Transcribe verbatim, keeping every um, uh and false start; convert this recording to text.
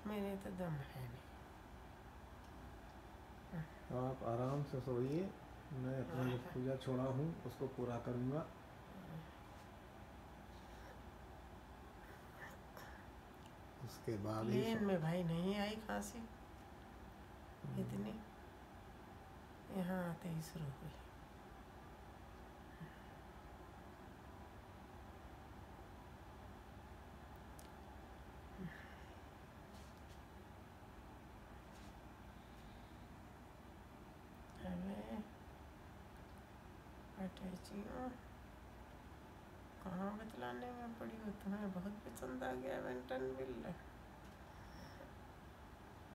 मेरे तो दम है नहीं। आप आराम से सोइए, मैं अपना जो पूजा छोड़ा हूँ उसको पूरा करूँगा। उसके बाद ही प्लेन में भाई नहीं आई खांसी इतनी, यहाँ आते ही शुरू हुई। अटैचियों कहाँ बतलाने में पड़ी हो, तुम्हें बहुत पसंद आ गया वेंटन बिल।